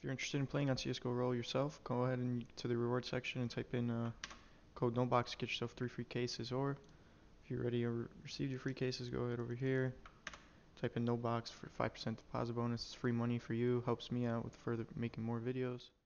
If you're interested in playing on CSGO Roll yourself, go ahead and to the reward section and type in code NOBOX to get yourself 3 free cases. Or if you already received your free cases, go ahead over here, type in NOBOX for 5% deposit bonus. It's free money for you, helps me out with further making more videos.